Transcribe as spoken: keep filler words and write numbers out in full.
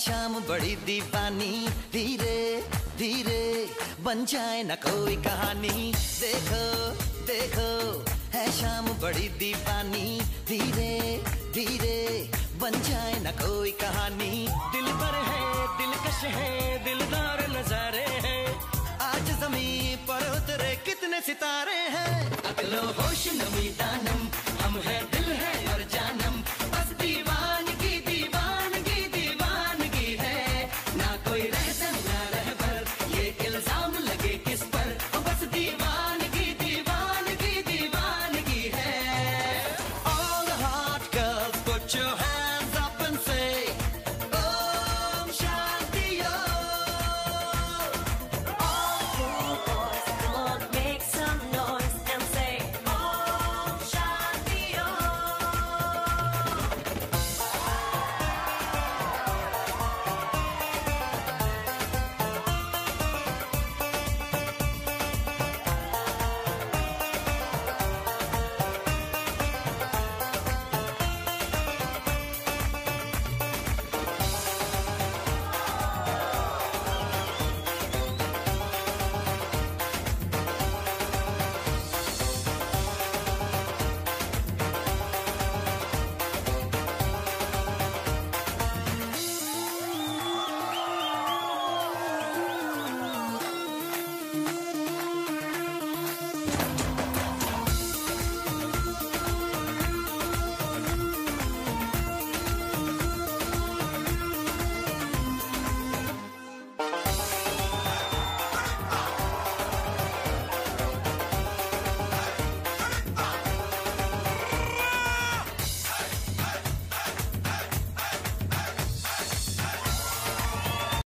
शाम बड़ी दीवानी, धीरे धीरे बन जाए न कोई कहानी। देखो देखो है शाम बड़ी दीवानी, धीरे धीरे बन जाए न कोई कहानी। दिल पर है